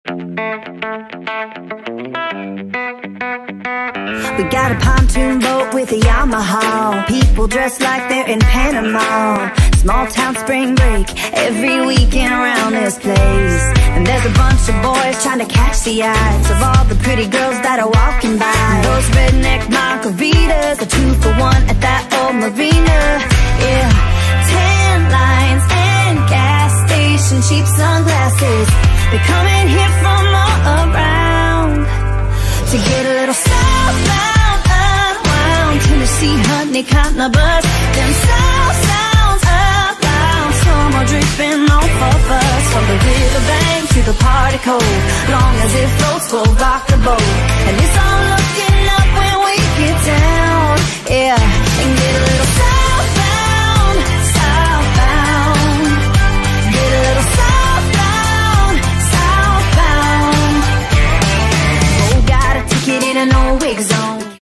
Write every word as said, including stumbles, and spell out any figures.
We got a pontoon boat with a Yamaha. People dressed like they're in Panama. Small town spring break every weekend around this place. And there's a bunch of boys trying to catch the eyes of all the pretty girls that are walking by. And those redneck margaritas are two for one at that old marina. Yeah, tan lines and gas station cheap sunglasses. They're coming here from all around to get a little southbound, unwound. Tennessee honey caught my buzz. Them south sounds around. Summer dripping off of us. From the riverbank to the party cove, long as it floats, we'll rock the boat. And it's all looking up when we get down. Yeah, and get a little southbound, southbound. Get a little southbound, southbound. Oh, got a ticket in an old wig zone.